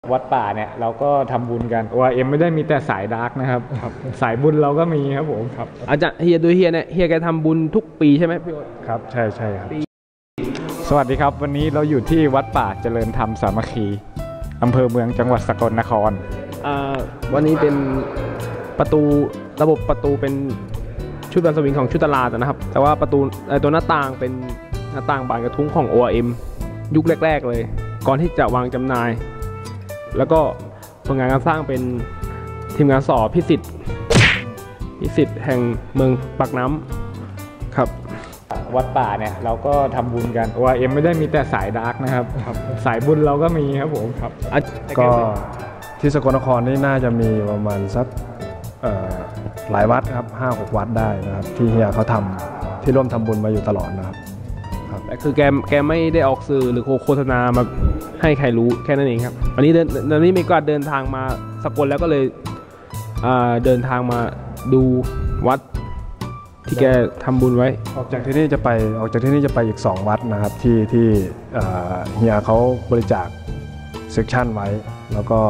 วัดป่าเนี่ยเราก็ทำบุญกัน ORM ไม่ได้มีแต่สายดาร์กนะครับสายบุญเราก็มีครับผมครับอาจารย์เฮียดูเฮียเนี่ยเฮียแกทำบุญทุกปีใช่ไหมพี่โอ๊ตครับใช่ครับสวัสดีครับวันนี้เราอยู่ที่วัดป่าเจริญธรรมสามัคคีอำเภอเมืองจังหวัดสกลนครวันนี้เป็นประตูระบบประตูเป็นชุดบานสวิงของชุดตลาดนะครับแต่ว่าประตูตัวหน้าต่างเป็นหน้าต่างบานกระทุ้งของ ORM ยุคแรกๆเลยก่อนที่จะวางจำหน่ายแล้วก็ผลงานการสร้างเป็นทีมงานสอพิสิทธิ์แห่งเมืองปากน้ำครับวัดป่าเนี่ยเราก็ทำบุญกัน ORM ไม่ได้มีแต่สายดาร์กนะครับสายบุญเราก็มีครับผมครับก็ที่สกลนครนี่น่าจะมีประมาณสักหลายวัดครับ 5-6 วัดได้นะครับที่เฮียเขาทำที่ร่วมทำบุญมาอยู่ตลอดนะครับแต่คือแกไม่ได้ออกสื่อหรือโฆษณามาให้ใครรู้แค่นั้นเองครับวันนี้มีการเดินทางมาสกลแล้วก็เลยเดินทางมาดูวัดที่แกทำบุญไว้ออกจากที่นี่จะไปอีก2วัดนะครับที่เฮียเขาบริจาคเซกชันไว้แล้วก็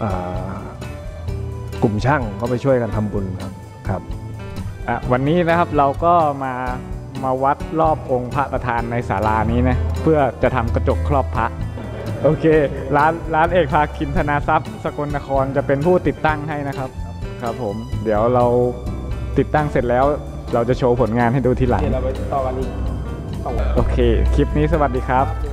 กลุ่มช่างเขาไปช่วยกันทำบุญครับวันนี้นะครับเราก็มาวัดรอบองค์พระประธานในศาลานี้นะเพื่อจะทำกระจกครอบพระโอเคร้านเอกภาคินธนาทรัพย์สกลนครจะเป็นผู้ติดตั้งให้นะครับครับผมเดี๋ยวเราติดตั้งเสร็จแล้วเราจะโชว์ผลงานให้ดูทีหลังเราไปต่อกันอีกโอเคคลิปนี้สวัสดีครับ